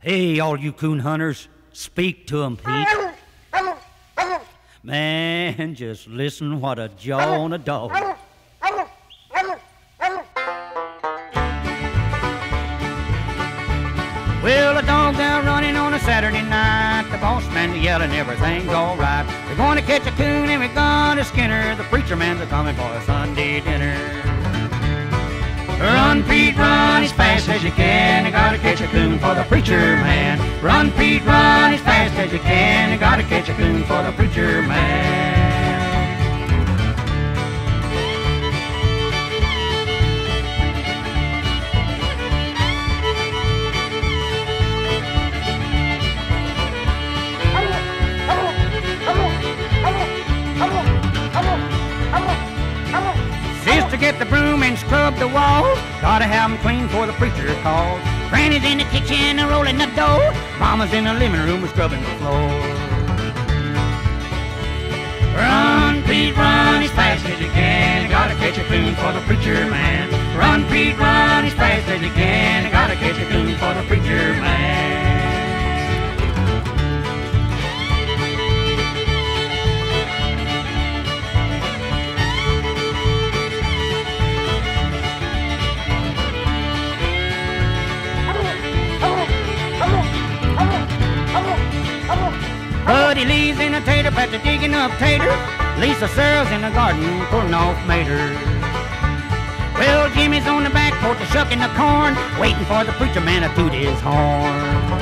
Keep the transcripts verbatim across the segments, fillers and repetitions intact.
Hey, all you coon hunters, speak to 'em, Pete. Man, just listen what a jaw on a dog. Well, a dog down running on a Saturday night. The boss man's yelling everything's all right. We're going to catch a coon and we're gonna skin her. The preacher man's a coming for a Sunday dinner. Run, Pete, run as fast as you can. You gotta catch a coon for the preacher man. Run, Pete, run as fast as you can. You gotta catch a coon for the preacher man. Sister, get the broom and scrub the walls. Gotta have 'em clean for the preacher calls. Granny's in the kitchen and rolling the dough. Mama's in the living room scrubbing the floor. Run, Pete, run as fast as you can. You gotta catch a coon for the preacher man. Run, Pete, run as fast as you can. You gotta catch a coon for the preacher man. Buddy Lee's in a tater patch digging up taters. Lisa Searles in the garden pulling off maters. Well, Jimmy's on the back porch shucking the corn, waiting for the preacher man to toot his horn.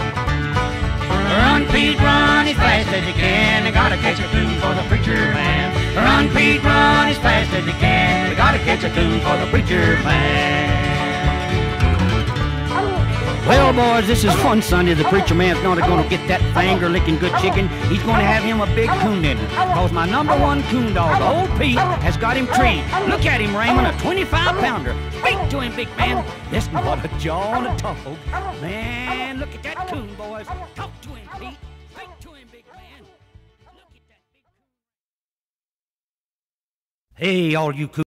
Run, Pete, run as fast as you can. You gotta catch a coon for the preacher man. Run, Pete, run as fast as you can. You gotta catch a coon for the preacher man. Well, boys, this is fun Sunday. The preacher man's not going to get that finger-licking good chicken. He's going to have him a big coon dinner. Because my number one coon dog, old Pete, has got him treed. Look at him, Raymond, a twenty-five pounder. Speak to him, big man. Listen, what a jaw on a dog. Man, look at that coon, boys. Talk to him, Pete. Speak to him, big man. Look at that big coon. Hey, all you coon.